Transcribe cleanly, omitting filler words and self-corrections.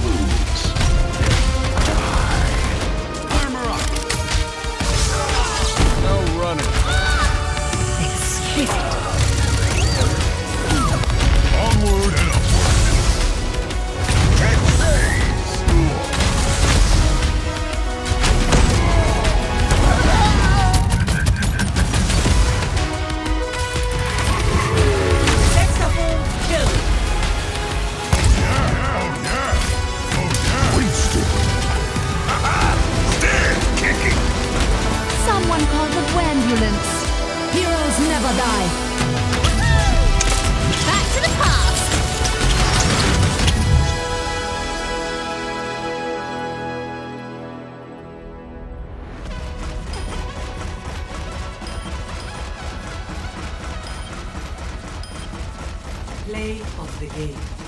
moves. Armor up. No running. Exquisite. Onward and upward. Get phase. Hexaform kill. Someone call the ambulance. Heroes never die. Back to the past. Play of the game.